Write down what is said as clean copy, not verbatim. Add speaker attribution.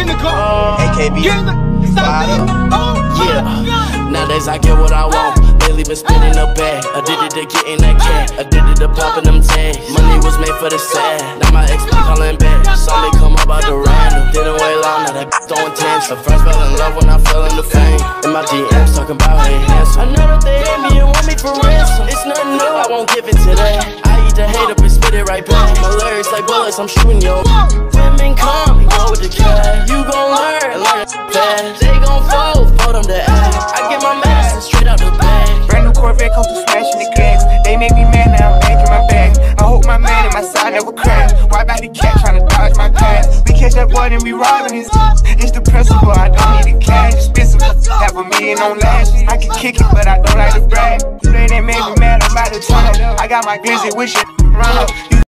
Speaker 1: AKB, yeah. Nowadays I get what I want. Lately been spinning a bag. Addicted to getting that cat. Addicted to popping them tags. Money was made for the sad. Now my ex be calling back. Saw me come up out the random. Didn't wait long, now that throwing tantrum. First fell in love when I fell in the fame. In my DMs talking about hey handsome. I know that they hate me and want me for ransom. It's nothing new, I won't give it to that. I eat the hate up and spit it right back. My lyrics like bullets, I'm shooting yo. Women come, go with the cash. You gon' learn fast. They gon' fold them to ass. I get my medicine straight out the bag.
Speaker 2: Brand new Corvette come to smashing the gas. They make me mad, now I'm back in my bag. I hope my man and my side never crash. Why about the cat tryna dodge my pass? We catch that boy and we robbing his. It's the principle, I don't need the cash. Expensive, half $1 million on lashes. I can kick it, but I don't like to brag. You play that made me mad, I'm about to turn up. I got my glizzy with shit, run up. You